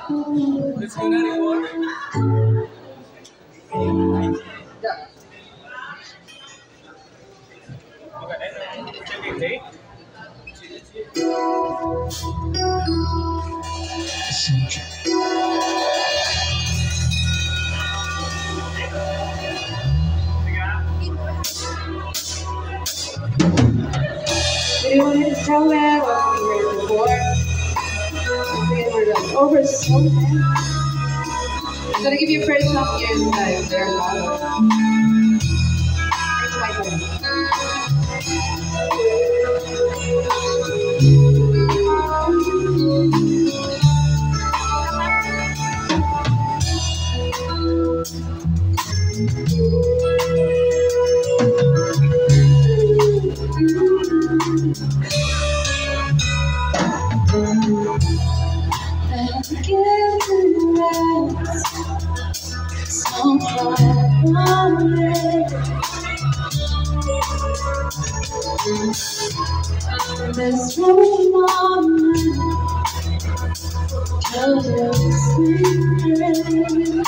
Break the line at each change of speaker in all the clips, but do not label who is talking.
Let's go now anymore. Yeah. Okay.
We do want to tell that what we heard before. We're like over so bad. I'm gonna give you a first song here inside. There, it's my turn. So far away. There's one moment till the secret.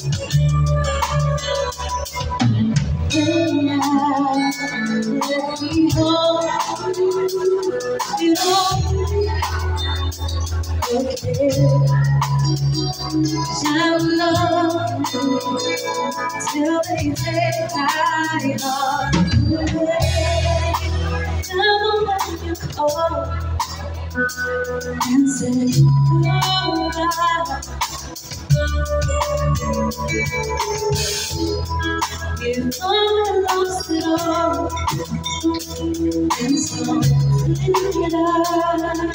Then I let me hold it all. Okay. I love you till they take my heart away. Never let you call and say goodbye. If I lost it all, and so did I.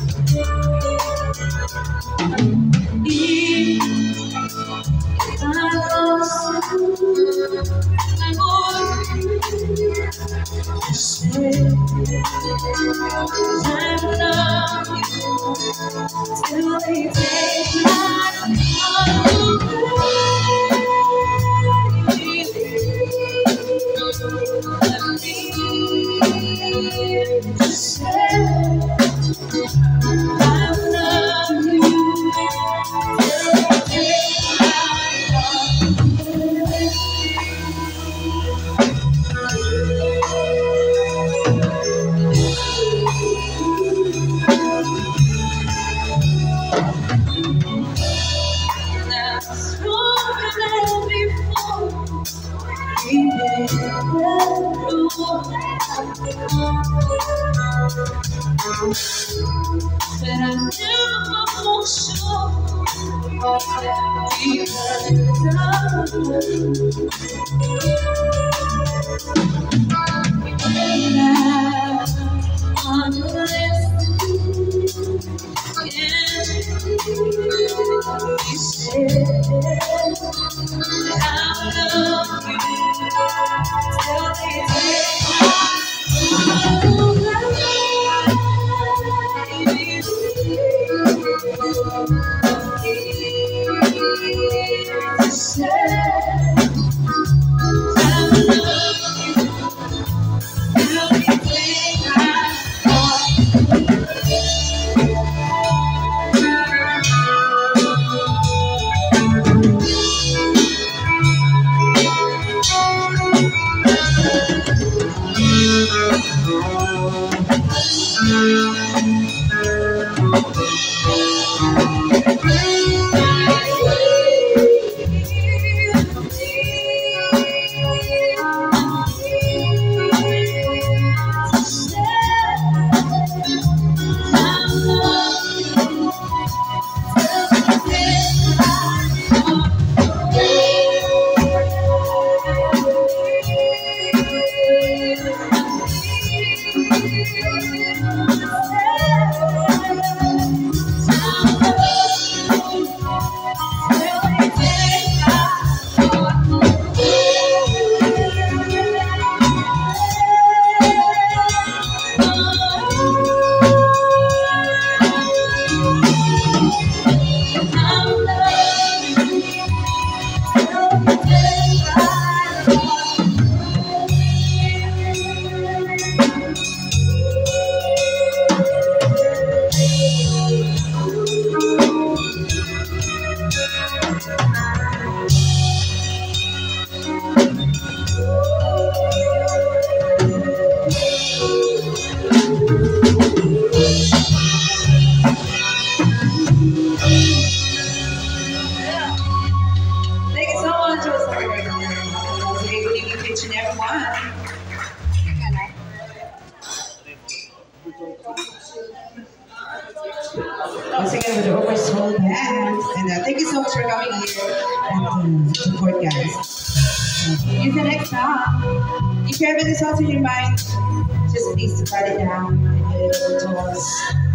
If I lost you, I would say I love you till they take my heart away. Let me say I love you till they take my heart away. Now stronger than before, we never but I'm never sure we could love. And I want to listen. We said I love you till they take Yes, and thank you so much for coming here and support, guys. Here's the next song. If you have any songs in your mind, just please write it down and get it over to us.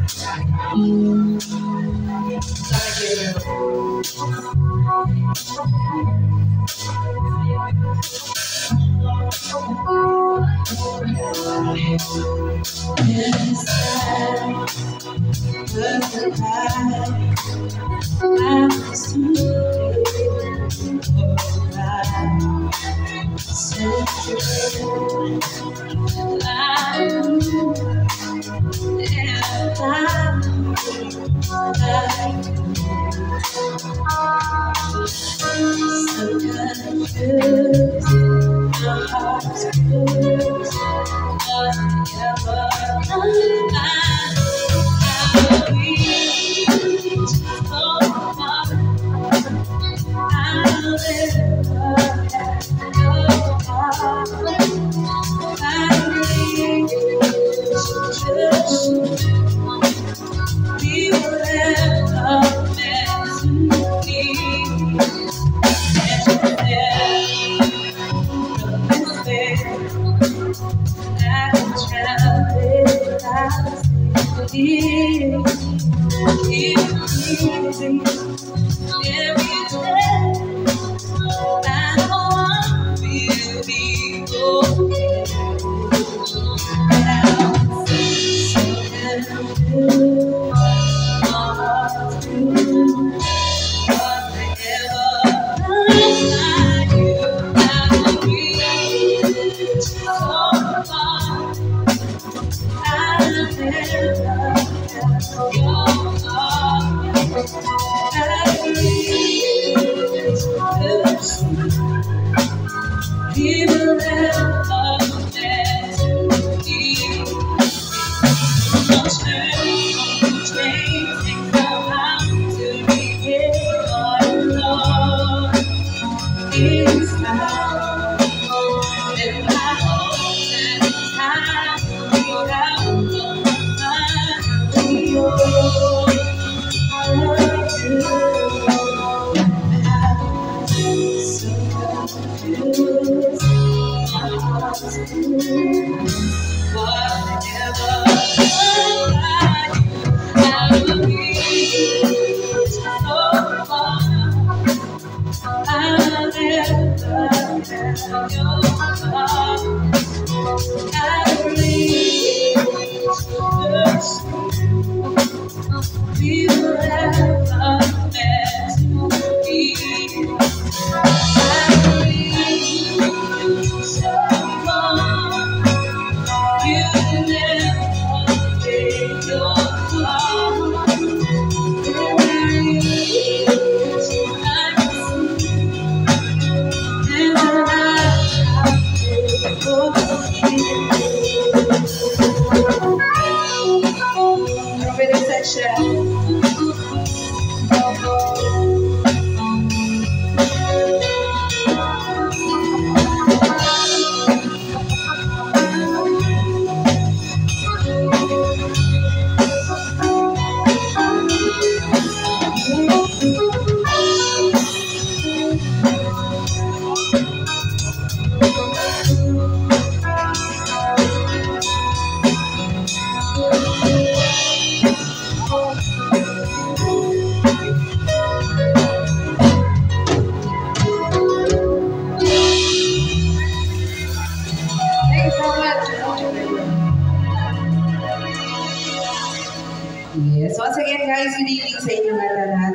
Yes, once again guys, good evening sa inyong lahat.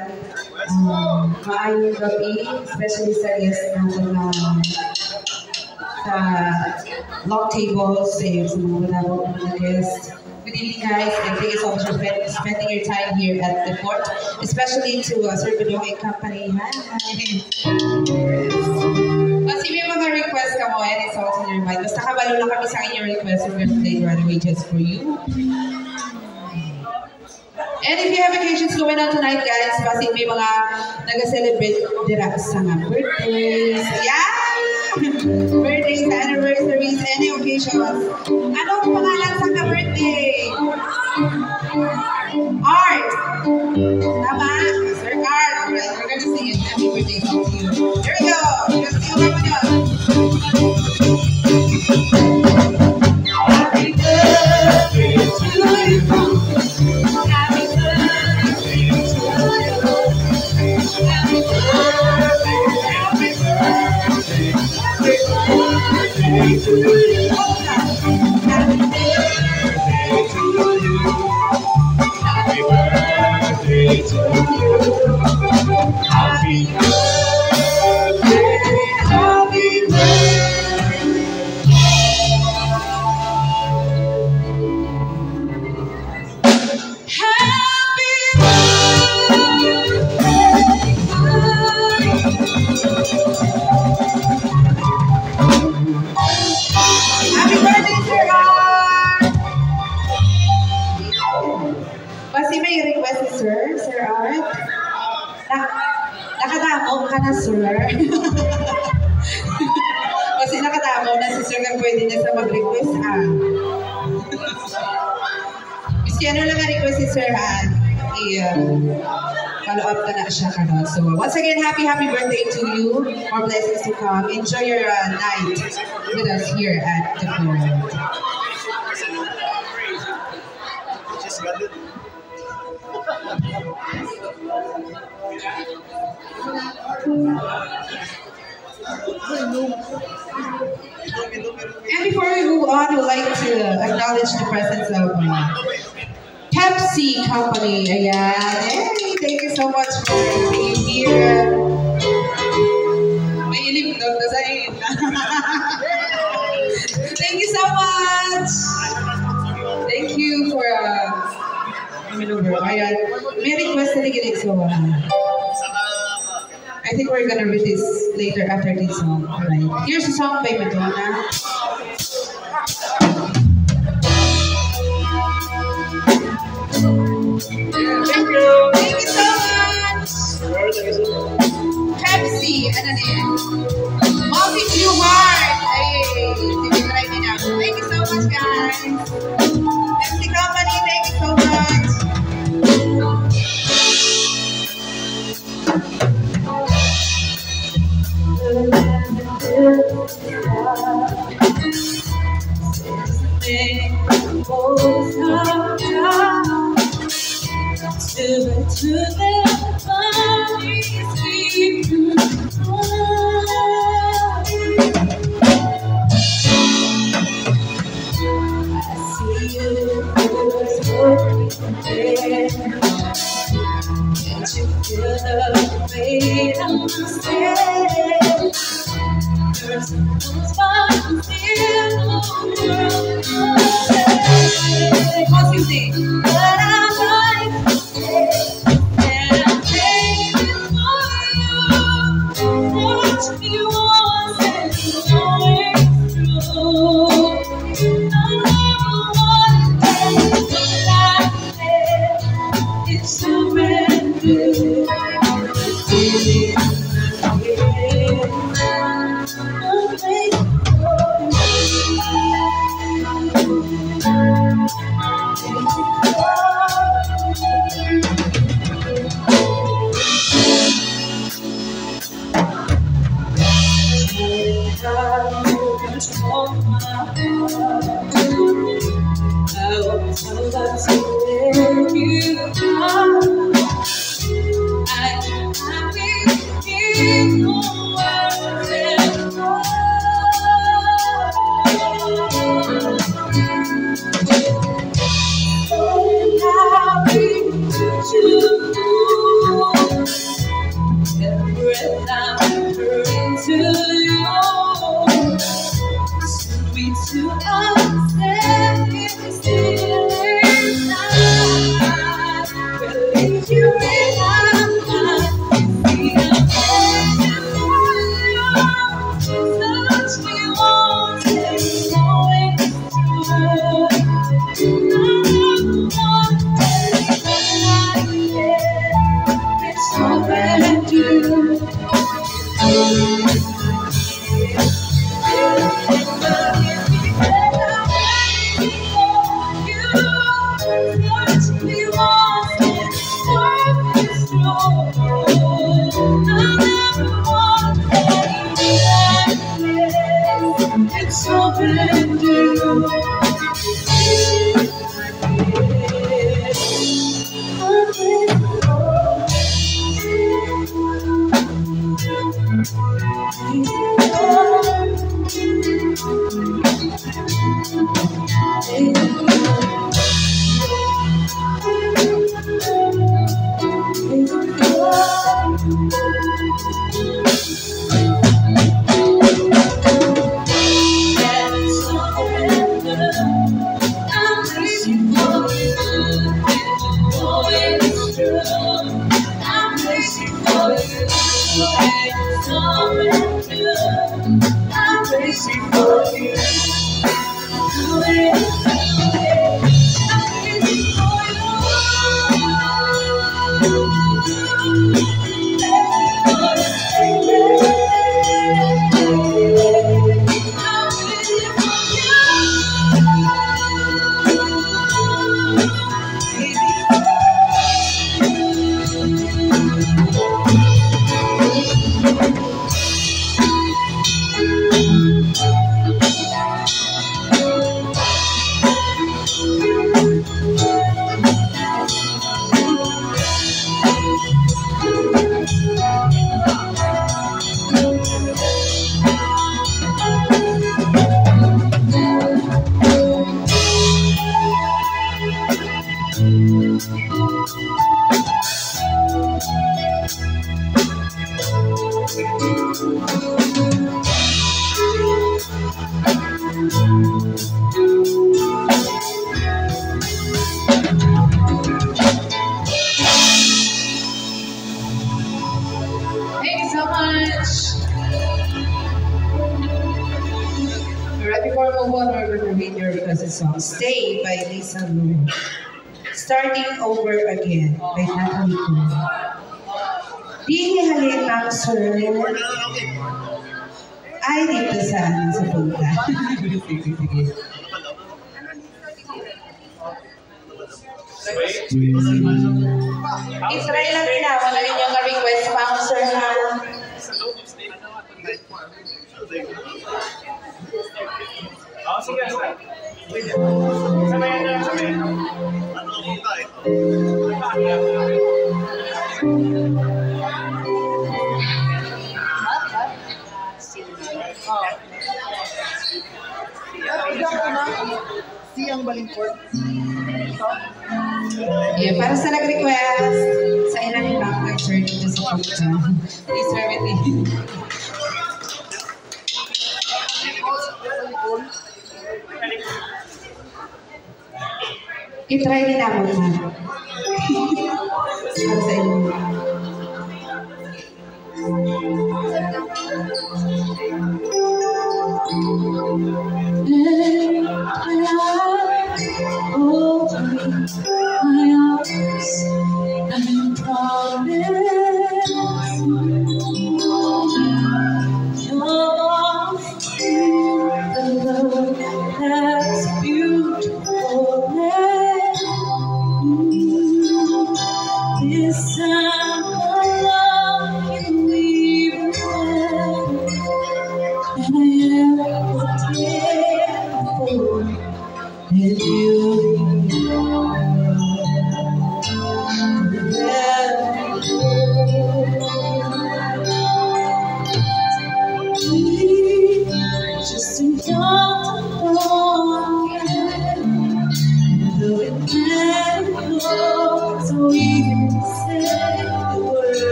Maayong gabi, especially sa guest natin na sa long tables, sa mga wala mga guests. Good evening guys, and thank you so much for spending your time here at the fort, especially to Sir Bedong and Company. Hi! Kasi may mga request ka mo, and it's also in your mind. Basta kabalo lang kami sa inyong request, we're going to play right away just for you. And if you have occasions going on tonight, guys, kasi may mga nag-celebrate dira sa mga birthdays. Yeah! Birthdays, anniversaries, any occasions. Anong pangalan sa ka-birthday? Art. Tama? Sir Art. Alright, we're gonna sing it. Happy birthday to you. Here we go. Let's see what we got. Happy birthday to you. Happy birthday to you. Happy birthday. Happy birthday. Happy birthday to you. Happy birthday to you. Happy birthday to you. Happy birthday. Happy Happy birthday, Sir Art! Kasi may request si Sir Art. Nakatamo ka na, Sir. Kasi nakatamo na si Sir na pwede na sa mag-request, Kasi ano lang ang request si Sir, follow up ka na siya ka na. So, once again, happy birthday to you. More blessings to come. Enjoy your night with us here at the Forum. And before we move on, we'd like to acknowledge the presence of Pepsi Company. Ayan. Hey, thank you so much for being here. May ilim doon na sa inyo. Thank you so much. Thank you for ayan. May request na naginig, so I think we're gonna read this later after this song. Alright. Here's a song by Madonna. Thank you so much. Pepsi, ano na yan? Multi-Blue Heart. Hey, try me now. Thank you so much, guys. Pepsi Company, thank you so much. To their bodies we I see you there. Can't you feel the weight of my step? There's no spot in the world. What's you think? But I'm like you It's all been due. Song Stay by Lisa Lu. Starting Over Again by Natalie Cole. Di halina sir. Ay, dito sa punta. Sige. Israel lang rin ako na rin yung request pang sir na.
Oh, sige, sir. Sabayan na, sabayan na. Ano ang punta ito?
Siyang Balingkod.
Yeah, para sa nag-request, sa ilang ibang nag-search dito sa punta. Please bear with me. I-try din namin man. Para sa inyo.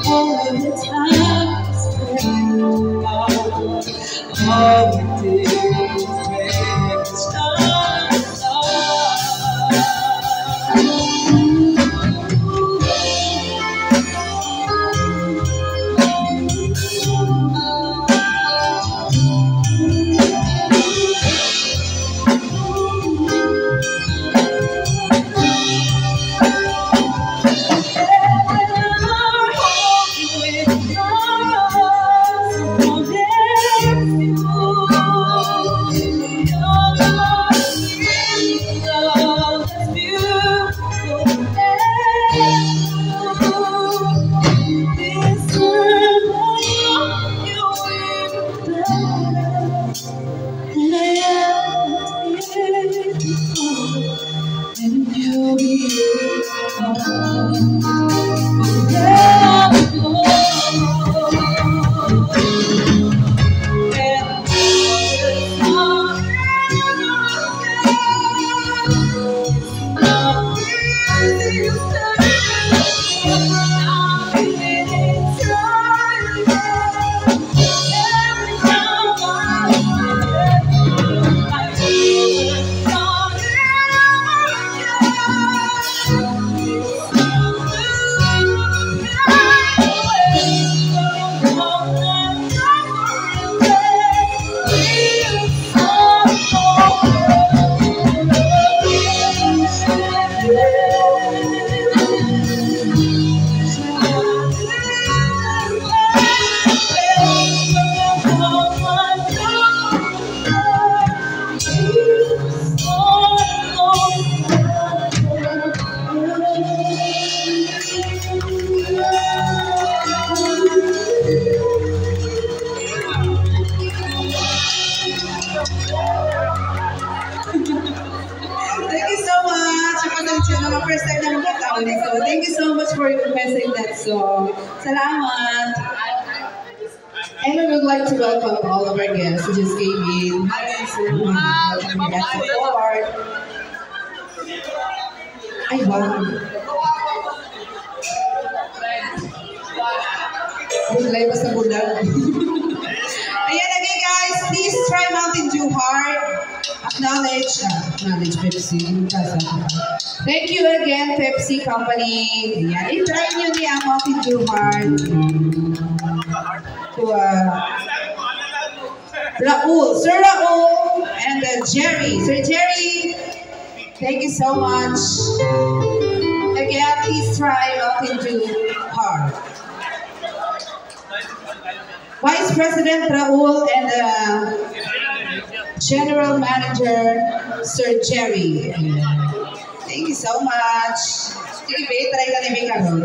all the time all we did was waste our First time na magkataon nito. Thank you so much for requesting that song. Salamat! And we would like to welcome all of our guests who just came in. Hi, sir. Welcome back to Forward. Ay, wow. Bulay ba sa bulag? Ayan, again guys, please try Mountain Dew Hard. Acknowledge Pepsi. Thank you again, Pepsi Company. Ayan, i-try nyo niya Mountain Dew Hard. To Raul, Sir Raul, and Jerry. Sir Jerry, thank you so much. Again, please try Mountain Dew Hard. Vice President Raul and General Manager Sir Jerry. Thank you so much. Sige, try ka ni Mika Road.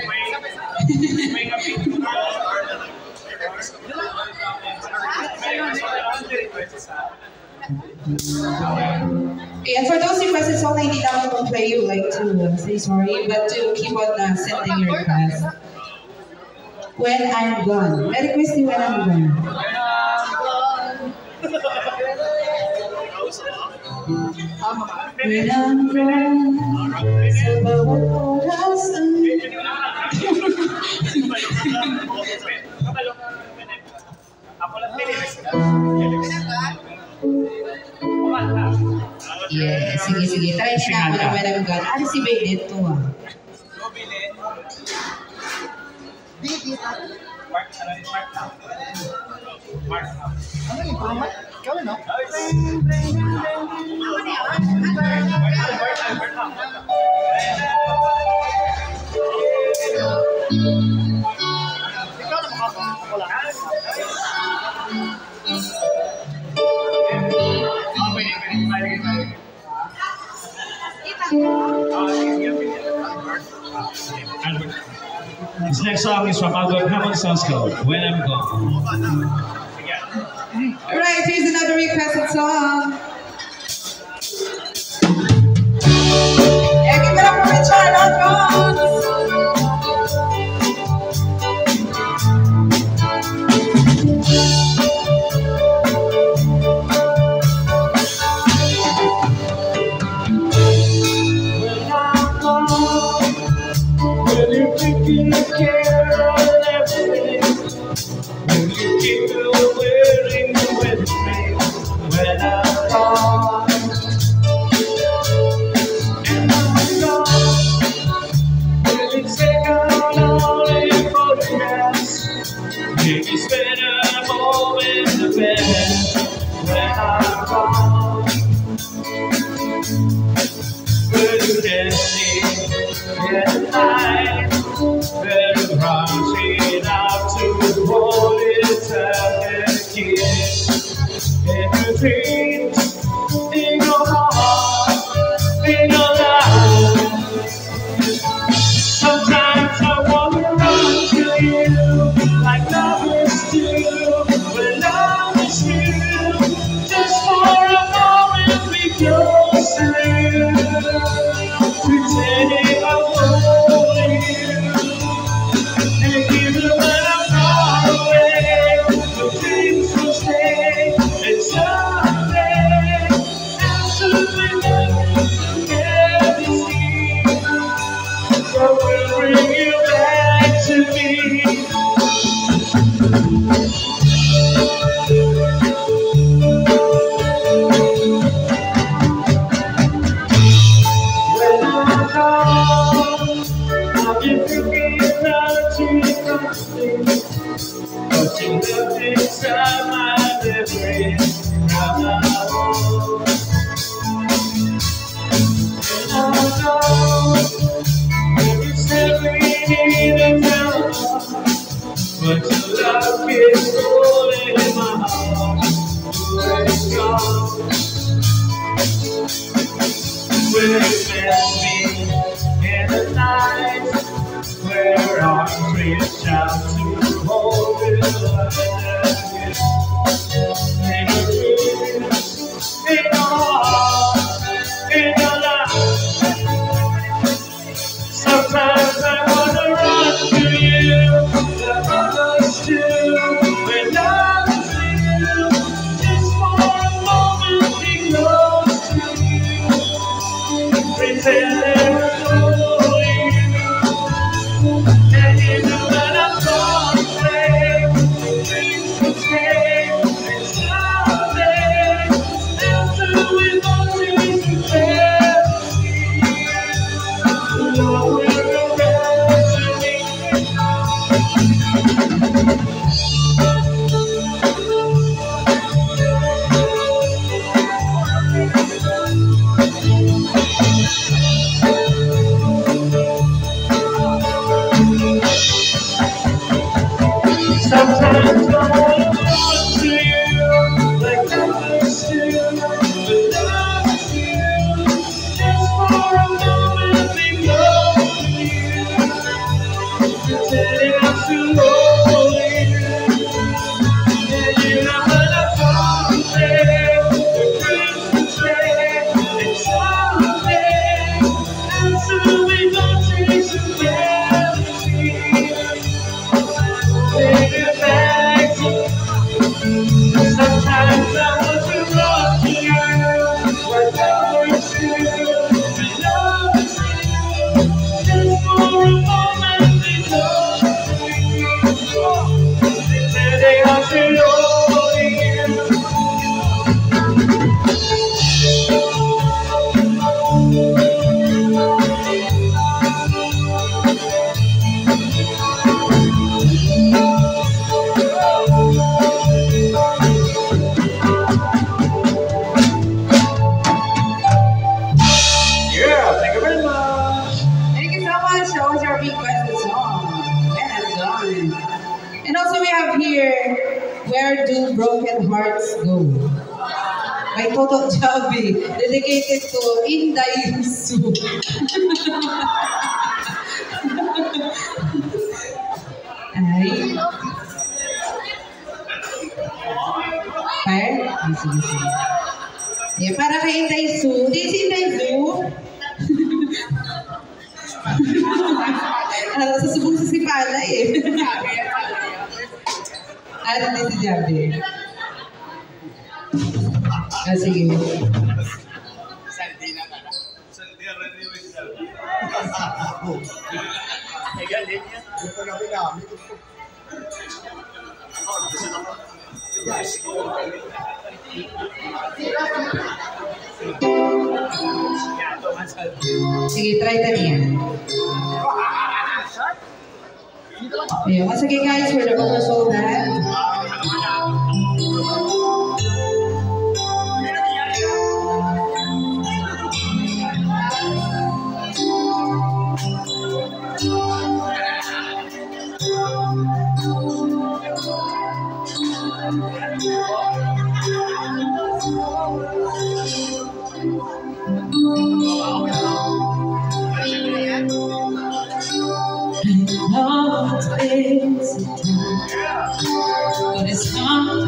And for those requests, it's only hindi naman mag-play. You like to say sorry, but to keep on sending your requests. When I'm Gone. May request ni When I'm Gone. When I'm gone, sa bawat oras ang... Yeah, sige. Try na namin When I'm Gone. Ano si Bailey ito ah?
This next song is from Albert Hammond Sounds Code, When I'm Gone.
Alright, here's another requested song. Yeah, give it up for Richard on drums.
When I'm gone, will you take care of And even when I'm far away, the dreams will stay. And someday, absolutely nothing can be seen. So we'll bring you back to me. When I'm gone, I'll be thinking about you constantly. But you left inside my memory. Now I'm home. When I'm gone, every step we need is out. But your love is holding in my heart. Where it's gone. Will you miss me in the night where arms reach out to hold you in your dreams, in your heart, in your life? Sometimes I wanna run to you, like others do, when I'm with you, just for a moment be close to you. Pretend it's only you. And even when I'm gone away, things will stay. And someday, after we've all reached the fantasy, love will come back to me. Sometimes I wanna run to you, like others do, but not you. Just for a moment, be close to you. Pretending I'm too old for you. And you know when I'm far away, the dreams will stay. And someday, after we don't chase the fantasy, take it back to me. Sometimes I want to run to you, like others do, and love is you. Just for a moment, be close to you. Pretending I'm too old for you. Yeah, thank you very much.
Thank you so much. That was your requested song. Well done. And also we have here, Where Do Broken Hearts Go? By Toto Javi, dedicated to Inday Su. Ay. Ay, sige, sige. Yeah, para kay Inday Su. Di si Inday Su. Susubong sa sipala eh. Ano din si Javi? Ah, sige. Sige, try na niya. Ayun. Once again guys, for the oversoul band. But it's hard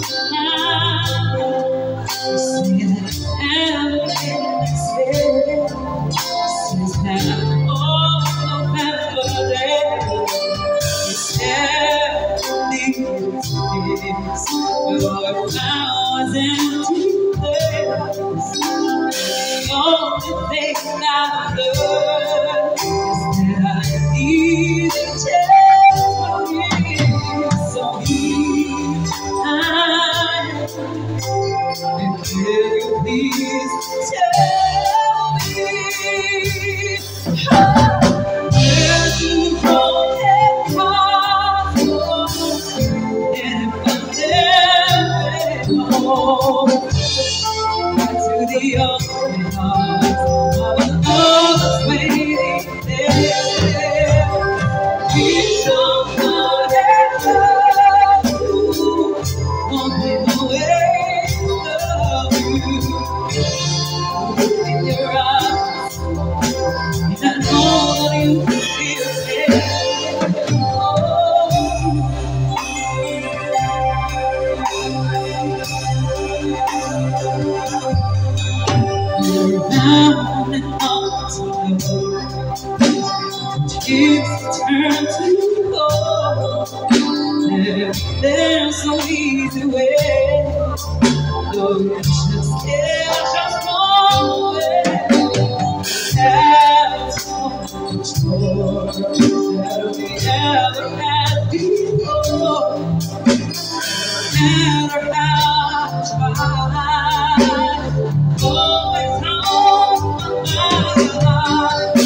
now to see that everything's since that old November day.
Your flowers empty place. The only thing I learned is that I need a chance for you. So here I am, and can you please tell me where to go and come home, and if I'm never home, back to the open arms of another waiting there. Be someone that loves you, won't be always love you. In your eyes, and I know you feel it. You're down and out to the kids turn to gold. There's no easy way. No, just one way. That's so much more than we ever had before. No matter how I try, always on my mind.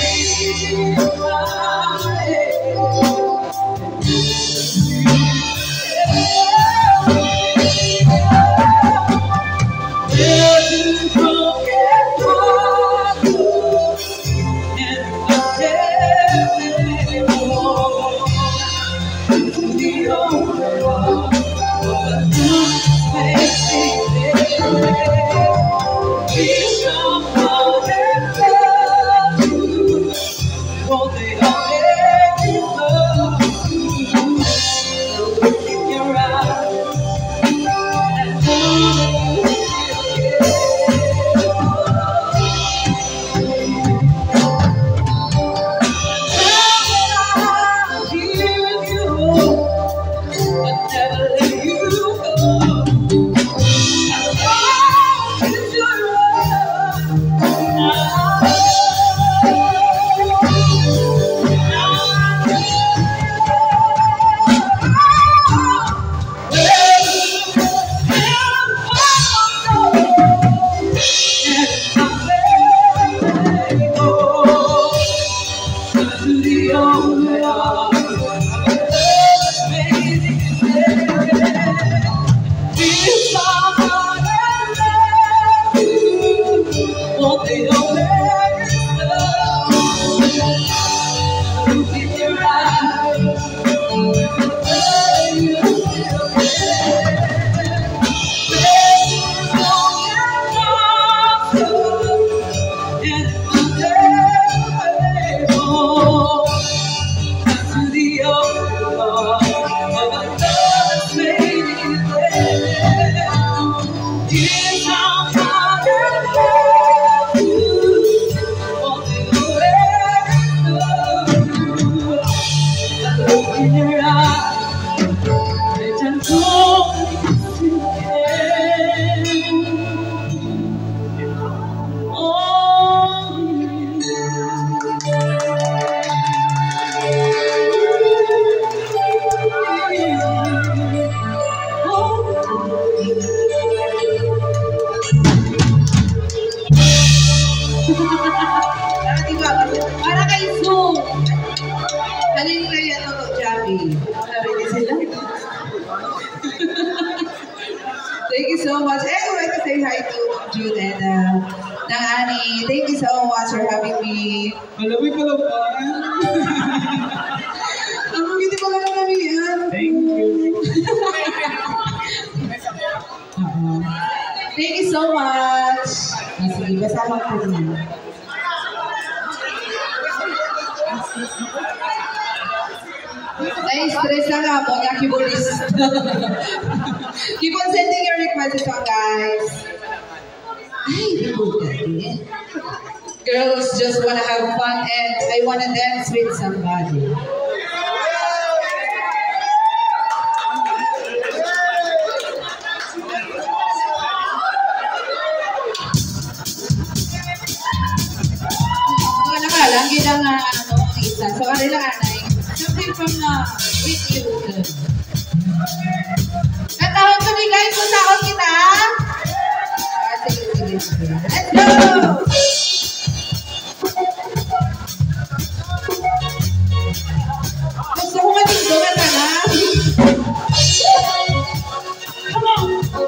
Para kay Zoom. Halin kayo ito, Javi. Narinig sila. Thank you so much. And I'd like to say hi to June and Annie. Thank you so much for having me.
Malamig ka lang ba?
Ang hindi ko lang namin yan.
Thank you.
Thank you so much. Sige, basama ko din. Na-stress na nga po, nga keyboardist. Keep on sending your requests on, guys. Ay, good. Girls just wanna have fun and I wanna dance with somebody. music from with you. Natawag kami guys, matawag kita. Sige. Let's go! Gusto ko matigdogan ka na. Come on!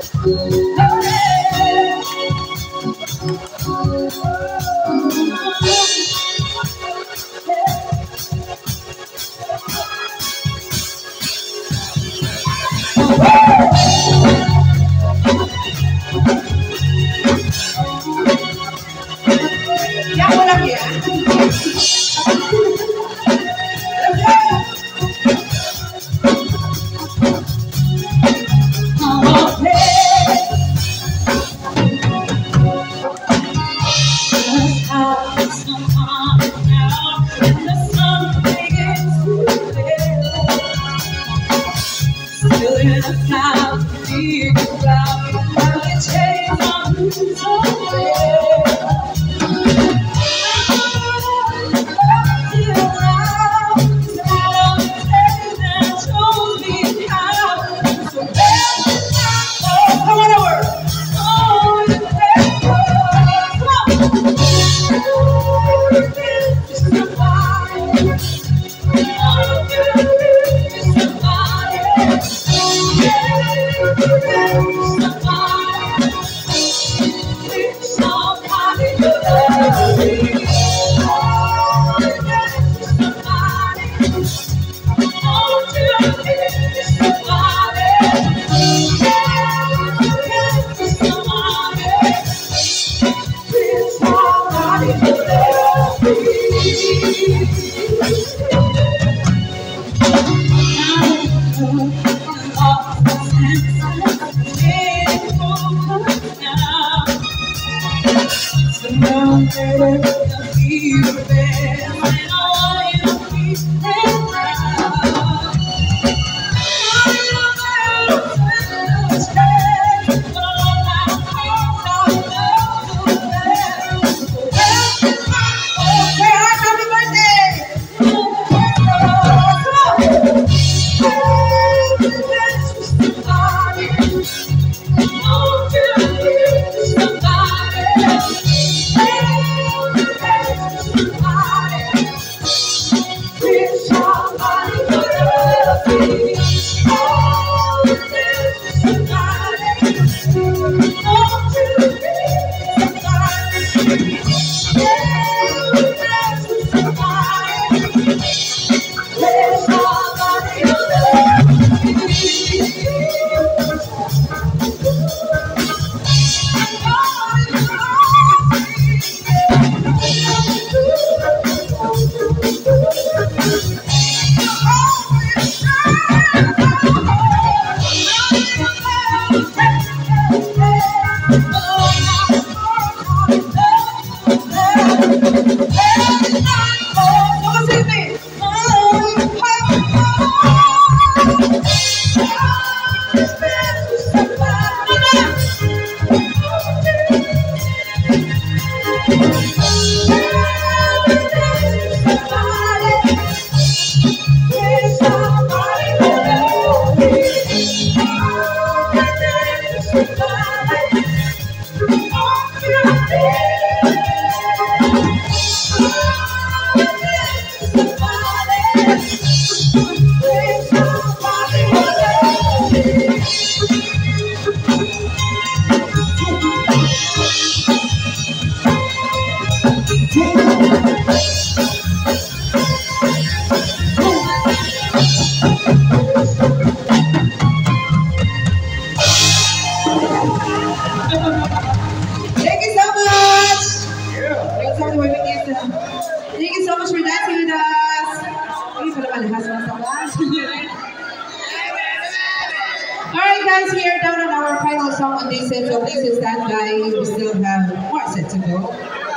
Alright guys, we are down on our final song on this set, so please stand by. We still have more sets to go.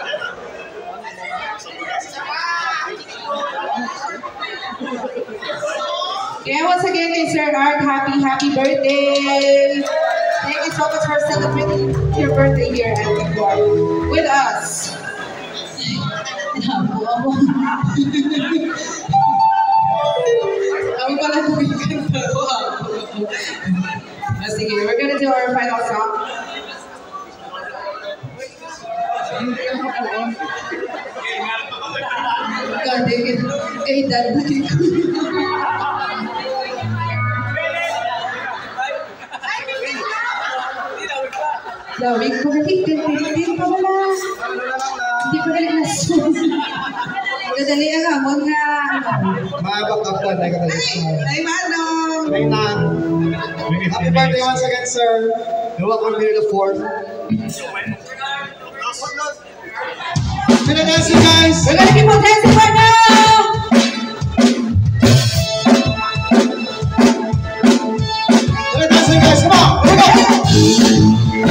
Yeah, once again, Sir Art, happy birthday! Thank you so much for celebrating your birthday here at the Court with us. dadalhin ko. Dawig ko galing, din pa wala. Hindi pa galing na dadali ang amon nga.
Maabak ako na ka
Ay, Manong!
Ay na. Happy birthday once again, sir. Luwag on May the 4th. Good dancing, guys.
We're gonna keep on dancing right now!
Good dancing, guys. Come on. Here we go.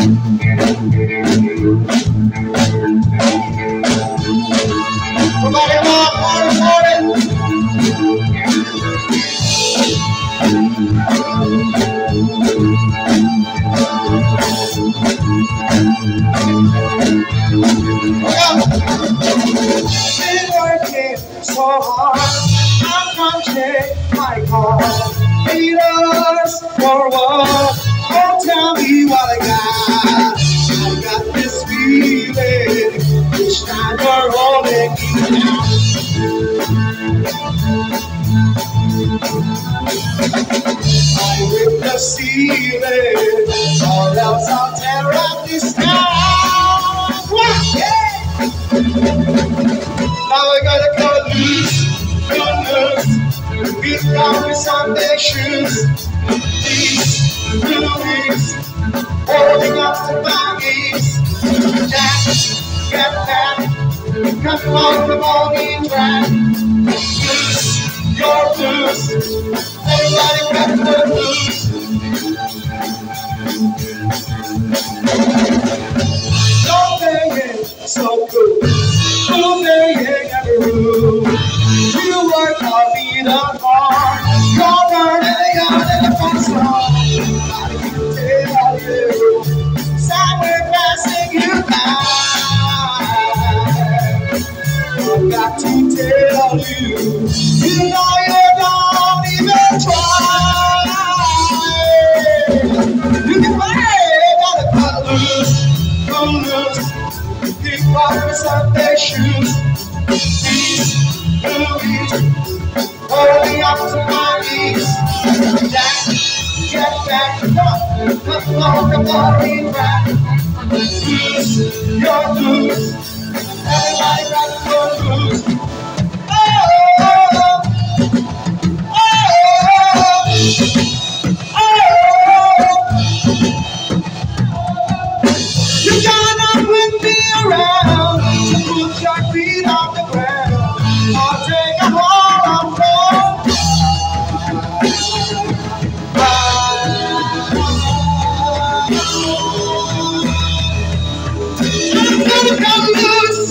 Everybody rock, party. Been working so hard, I'm punching my car. Haters for what? Oh, tell me what I got. I got this feeling each time you're holding me down. I whip the ceiling, or else I'll tear up this town. Yeah. Now I gotta go loose, get down with Sunday shoes. These blues, holding up to my knees. Jack, get back, come on the morning track. Loose, you're loose, everybody got the blues. Don't make it so cool. You work hard, beat up hard. You're burning out in the front song. I can tell you, somewhere passing you by. I've got to tell you, you know you don't even try. You can play, gotta cut loose. Keep off Sunday shoes. These blues, holding up to my knees. Jack, get back, come on, the morning back. Blues, your blues, everybody got your blues. You gotta whip me around to put your feet on the ground. I'll take a hold on phone. I'm gonna come loose.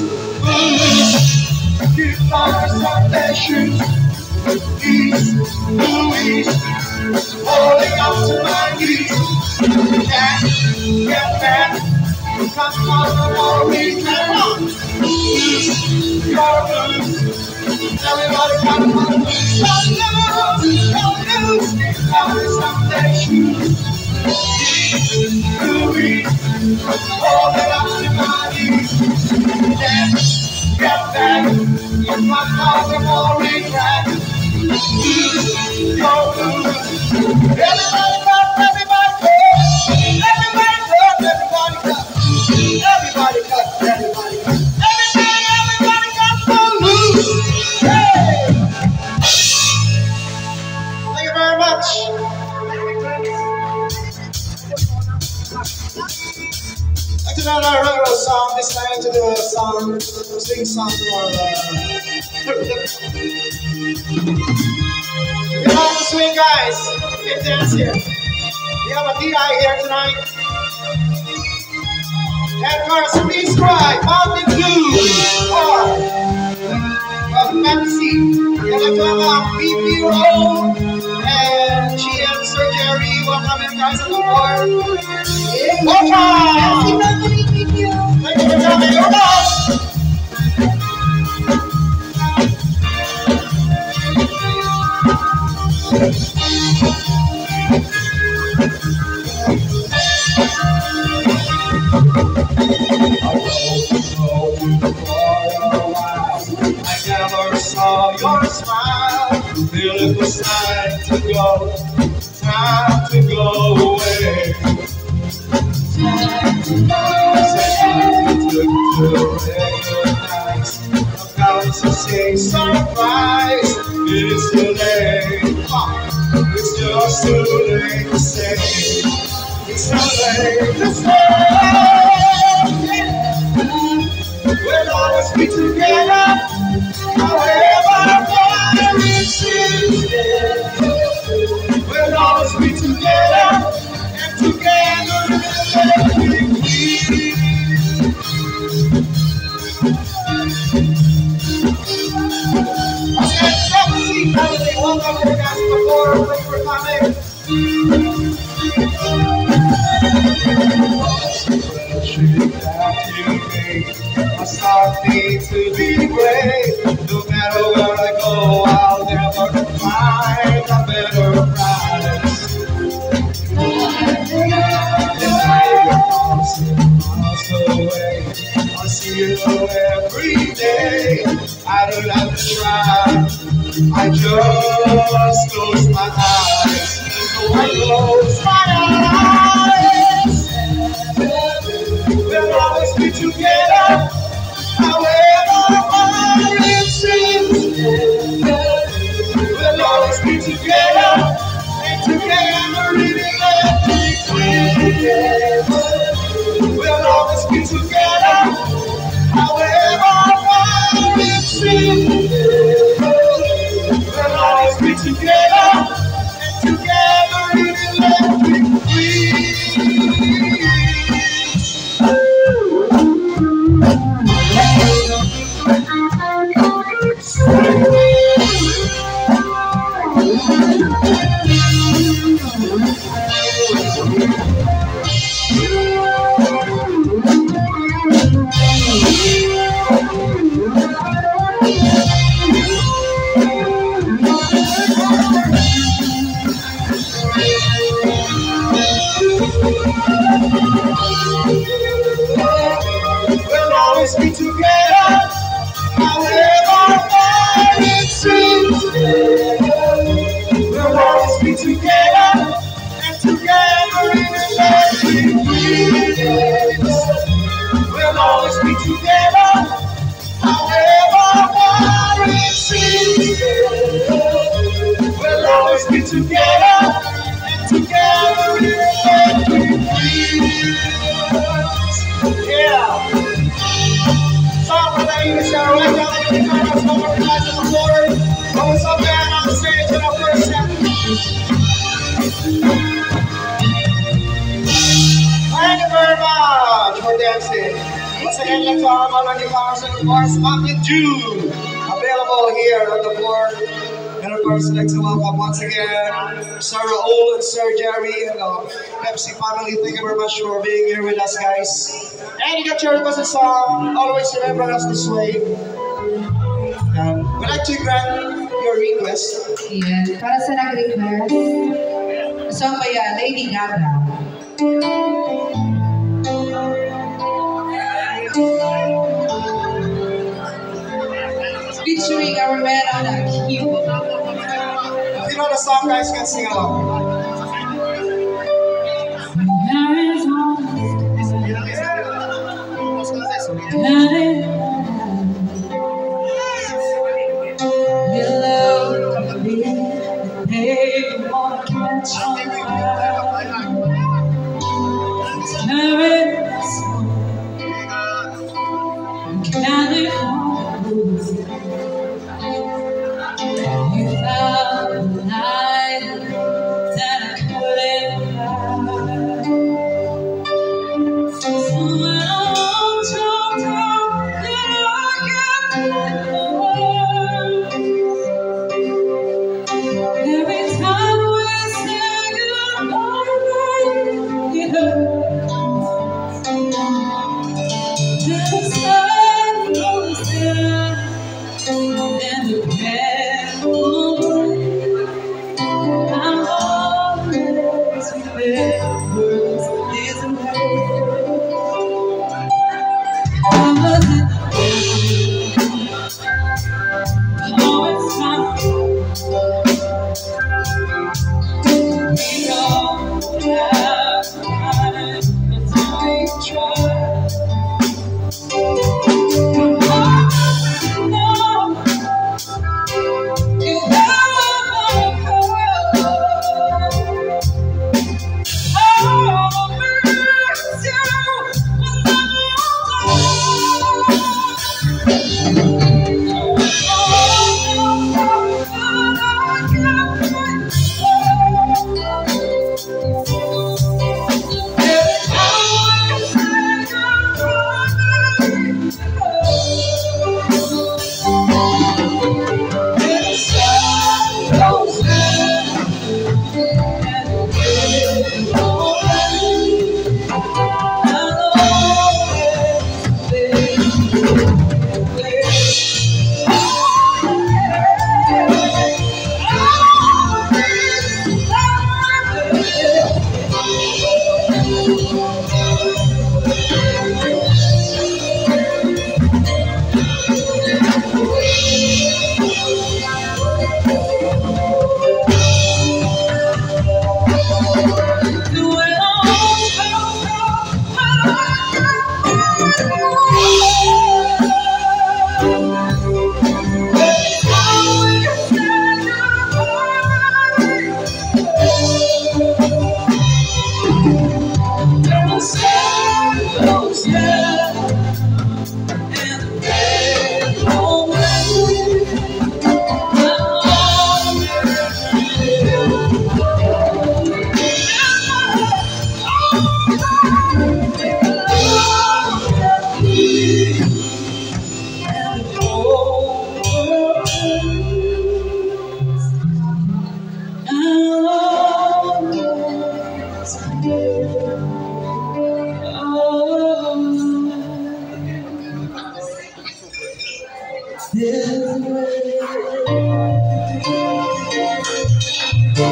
Keep on Sunday shoes. East Louise, holding up to my knees. Can't get back. Come on, come on. You're loose. Everybody come on. Come loose. Come Sunday shoes. Louise, holding up to my knees. Can't get back. Come on, come on, track. You're loose. Everybody clap, everybody clap. Everybody clap, everybody clap. Everybody clap, everybody clap. Everybody clap for loose. Hey! Thank you very much. I did not write a song this time to do a song, sing song for we have to swing, guys. We can dance here. We have a DI here tonight. And first, please try Mountain Dew of Pepsi. We have BP Roll and GM Sir Jerry. Welcome in, guys, on the board. Welcome! Thank you for coming. Your boss! I never saw your smile. it was time to go away. To recognize I've got to say surprise. It's too late. It's just too late to say. It's too late to say. We'll always be together, however far it seems. We'll always be together, and together we'll be free. Welcome to the Gospel Forum. Thank you for coming. Must not be to be great. No matter where I go, I'll never find a better prize. Miles away, I see you every day. I don't have to try. I just close my eyes. I close my eyes. We'll always be together, however far it seems. We'll always be together, and together in electric dreams. We'll always be together, however far it seems. We'll always be together, and together in electric dreams. We'll always be together, however far it seems. We'll always be together, and together in electric dreams. We'll always be together, however far it seems. We'll always be together, and together in electric dreams. Yeah. Song for ladies that are right down the guitar, some of the guys on the floor. Always up there on the stage in our first set. Thank you very much for dancing. Once again, let's all have on the guitars and of course, Motley June available here on the floor. And of course, I'd like to welcome once again Sir Raul and Sir Jerry and the Pepsi family. Thank you very much for being here with us, guys. And you got your requested song, Always Remember Us This Way. We'd like to grant your request.
Yes, para sa nag-request, song ba yan? Lady Gaga. Featuring our man on a keyboard.
If you know the song, guys, you can sing along.
You love me, they won't catch on fire. You found a light that I couldn't find. So when I walked down, you look at the world. Every time we say goodbye.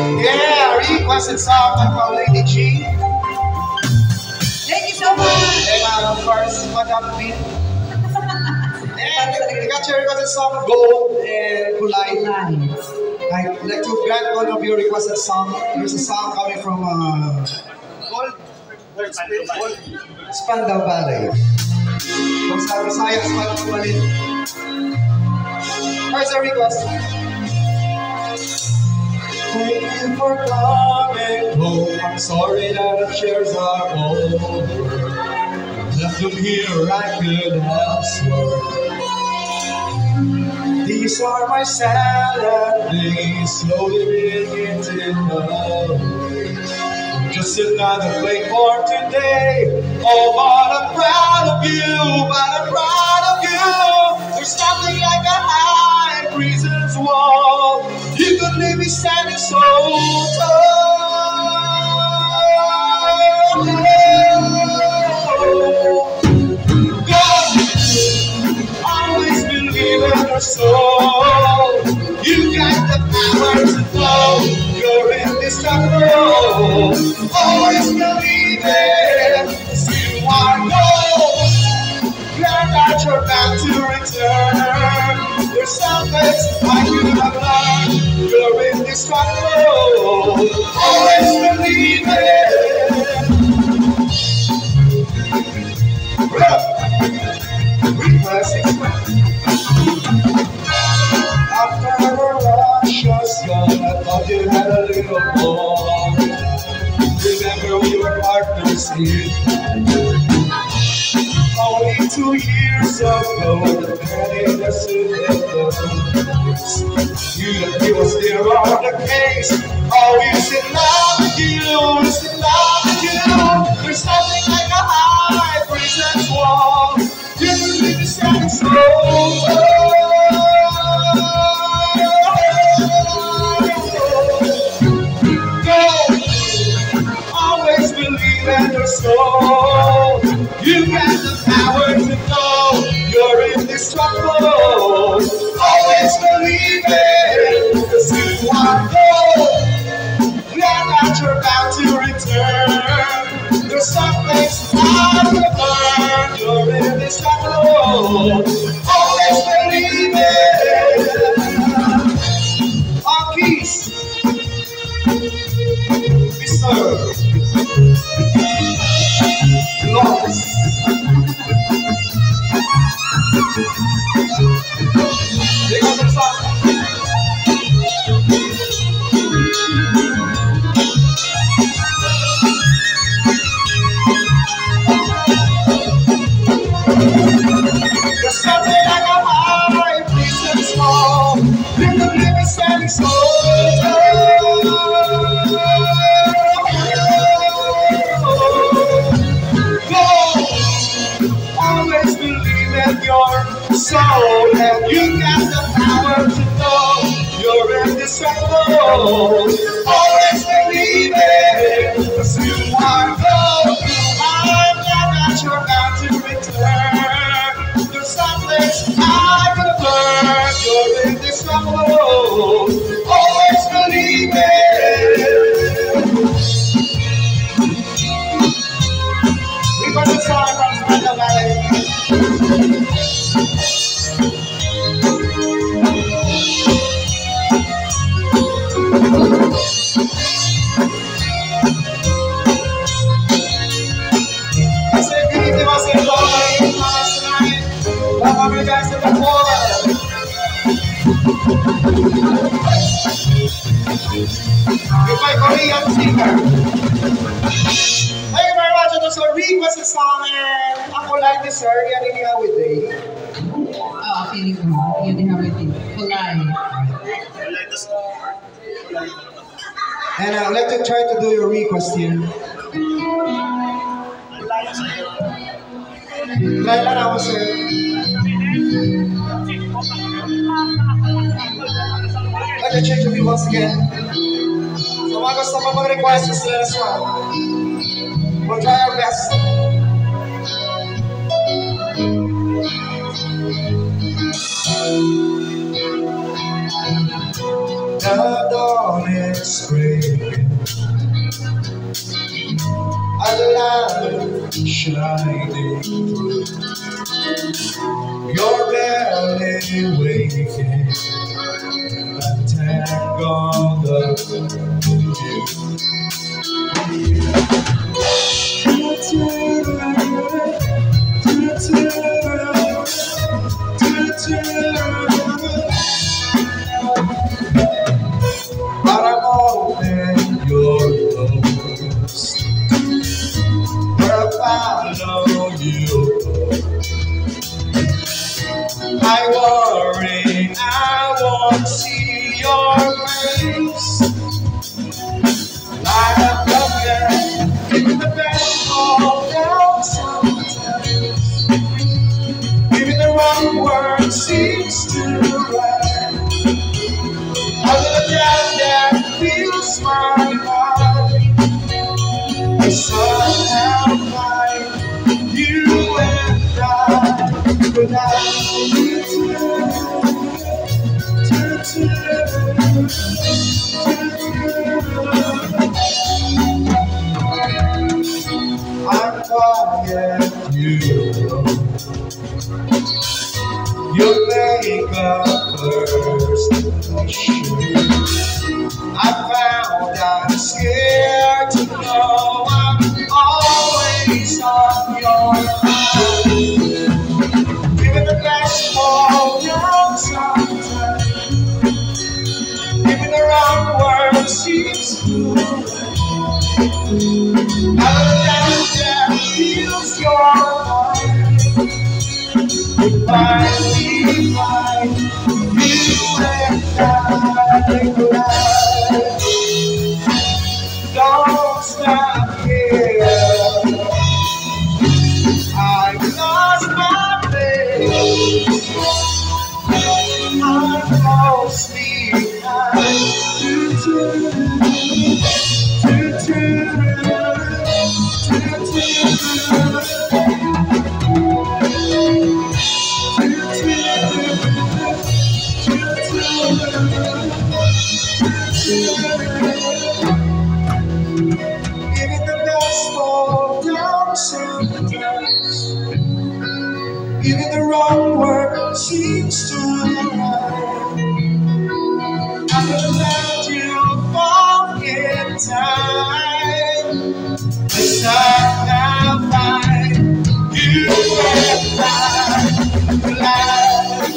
Yeah, requested song from Lady G.
Thank you so much.
And of course, Madam B. And we got your requested song Gold and Kulay. I'd like to grant one of your requested song. There's a song coming from Gold. Spandau Ballet. Kung sa Visayas, Spandau Ballet. Here's a request. Thank you for coming home. I'm sorry that the chairs are over. Left them here, I could have sworn. These are my sad days, slowly beginning to know. Just another play for today. Oh, but I'm proud of you, but I'm proud of you. There's nothing like a high prison's wall. You could leave me standing so tall. God, always believe in your soul. You got the power to know you're indestructible. Always believe it, 'cause you are gold. You're not, you're bound to return. There's some things I could have learned. You're indestructible. Always believe it. After the rush was gone, I thought you had a little more. Remember we were partners here. Only 2 years ago, the penny that stood in the you and me was there on the case. Always in love with you, always in love with you. There's nothing like a high prison's wall. You can leave me standing so always believe in your soul. You got the power to know you're indestructible. Always believe it, 'cause you are gold. You're not, you're bound to return. There's some things I have learned. You're indestructible. Always believe it. On keys. We serve. Lost. Here comes the song. There's something like a high prison's wall. You can leave me standing so always believe in your soul, and you got the power to know you're indestructible. Always believe it, 'cause you are gold. I'm glad that you're bound to return. There's some things I could have learned. You're indestructible. Always believe it. Because it's all from Spandau Ballet. I say good evening, I say hello, tonight. Welcome you guys to the floor. Goodbye, Korean singer. Thank you very much. Ito sa requested song and ako like this, sir. Yan yung ihawid eh.
Oo, feeling ko. Yun din everything. Kulay.
And I'd like to try to do your request here. Laila na ako, sir. I'd like to check with you once again. So mga gusto pa mag-request, just let us know. We'll try our best. The dawn is breaking, a light shining through. Your belly waking, a tangled of but I'm open your doors, where I follow you. I worry I won't see your face. Like a broken in the best fall down sometimes. Even the wrong word seems to right. A little doubt that fills my heart. I somehow find you and I without I'm quiet, you know. You make a first impression. I found I'm scared to know I'm always on your mind. Even the best fall down sometimes. Even the wrong word seems to I love that feels your heart. Finally find you and I don't stop here. I've lost my place. I'm mostly even the best fall down sometimes. Even the wrong word seems to right. I will let you fall in time. As I now find you and I alive.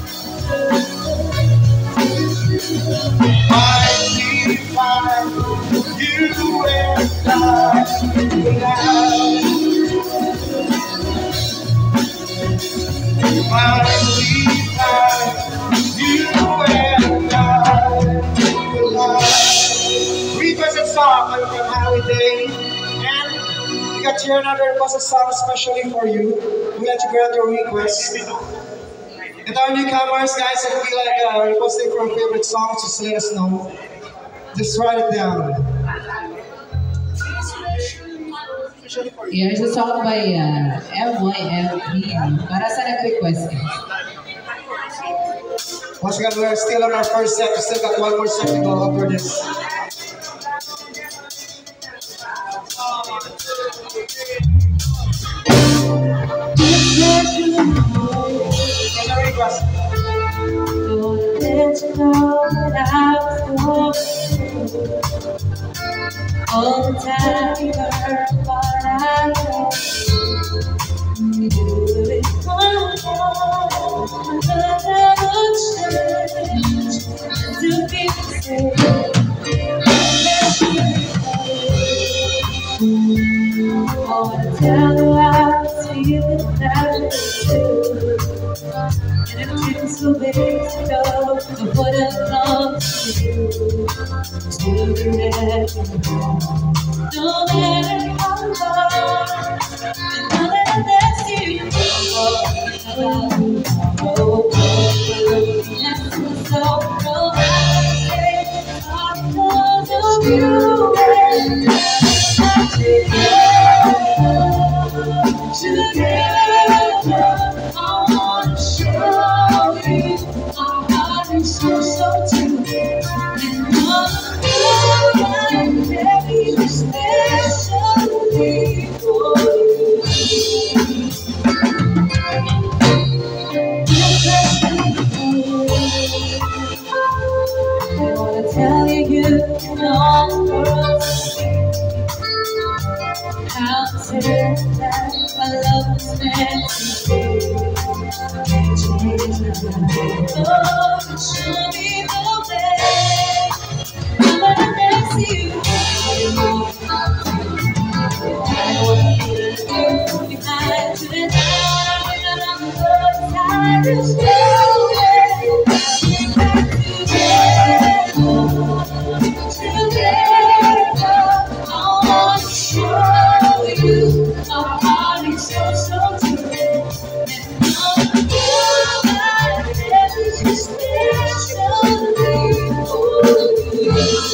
Finally find you and I alive. Finally find you and I alive. Requested song from Holiday, and we got here another requested song especially for you. We let you grant your request. And our newcomers, guys, if you feel like requesting for a favorite song, just let us know. Just write it down.
Here's a song by MYFB. Para sa nag-request ka.
Once again, we're still on our first set. We still got one more set to go after this.
Don't let you know that I was all the time you heard what I know. You do it one more, another change to be the same. I wanna tell you how I feel that and it feels so big to know of what I've done to you. To be ready, no matter how long, and now that I'm next to you, so no matter what knows of you, and together, I wanna show you our heart is so true. How to that my love was meant to be. Oh, show me the way. I'm gonna miss you. I want you to be kind to the night. And I'm so tired to stay. Back together. I want to show you our body so true. And all the love I have is especially for you.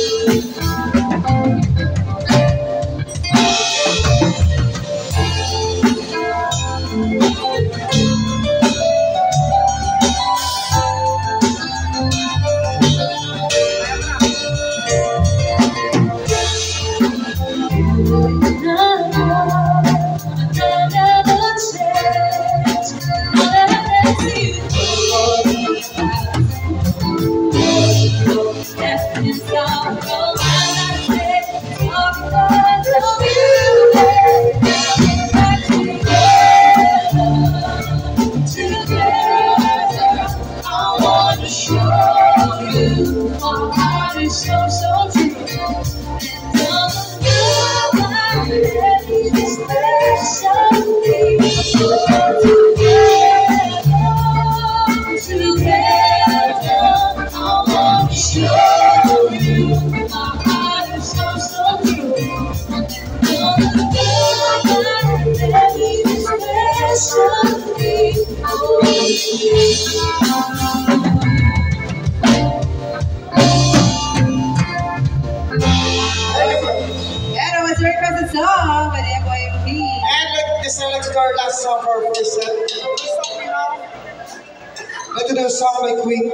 Let's do a song by Queen.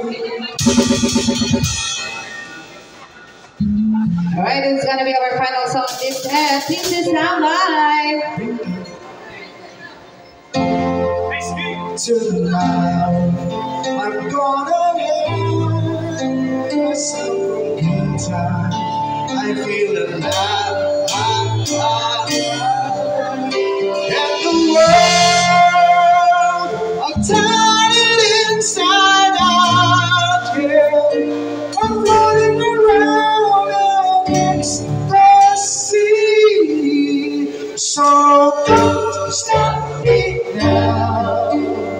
Alright, it's gonna be our final song this time. Please just sound live.
Tonight, I'm gonna have myself a good time. I feel alive. And the world, I'm turning inside out, yeah. I'm floating around an ecstasy. So don't stop me now.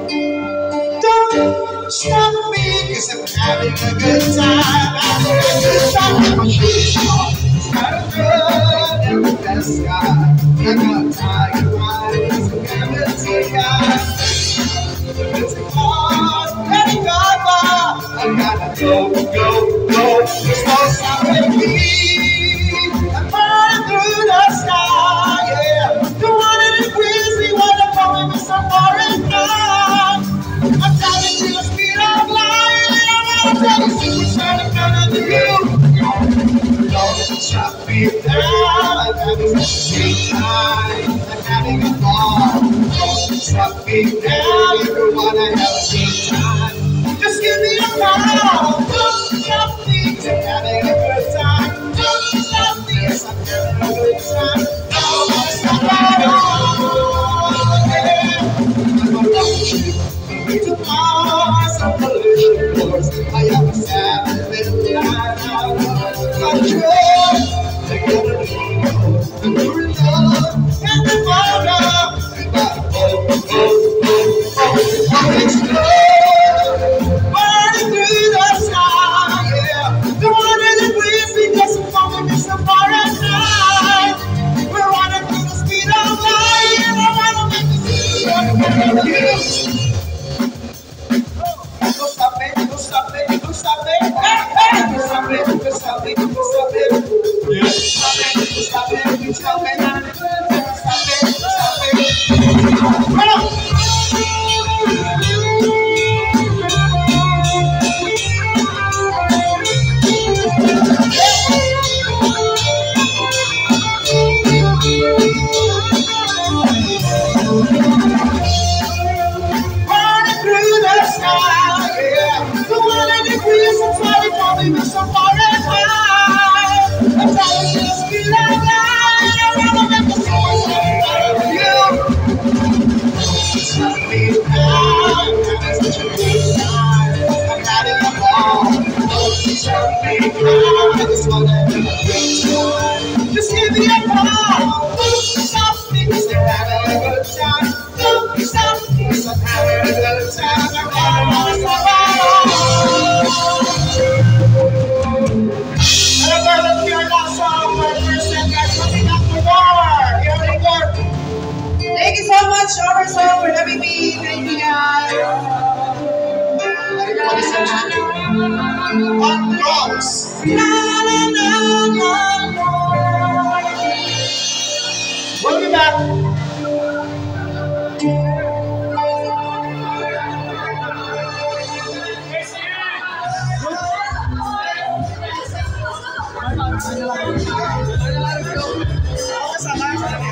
Don't stop me, 'cause I'm having a good time. Having a good time. I'm sure it's got a good in the best sky. I got tiger eyes, I'm gonna take eyes. It's hard, and I gotta go. There's no stopping me. I'm burning through the sky, yeah. The one in the grizzly, what I'm calling me so far and now. I'm driving to the speed of light, and I'm tell you secrets right in front of you. Don't stop me now. I'm having such a great time. I'm having a ball. Don't stop me now. You wanna have a good time. Just give me a call. Don't stop me, 'cause I'm having a good time. Don't stop me, 'cause I'm having a good time. Don't stop at all. Yeah. I'm a road trip. To Mars, I'm collision course. I am a savage little guy now. Control, they're gonna be the love and the fire. We gotta go. Explode, burning through the sky, yeah. The one in the breeze, because I'm falling me so far at night. We're running through the speed of light, and I wanna make this you. Don't stop it, don't stop it, don't stop it. Hey, hey, don't stop it, don't stop it, don't stop it. Yeah. Stop it, don't stop it, don't stop it. Don't stop it, don't stop it. Come on. Running through the sky, yeah. The one in the breeze, I'm sorry for me, but so far and high. I'm trying to just feel alive. I wanna make the soul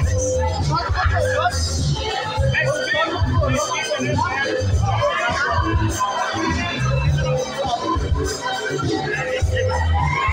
Next week,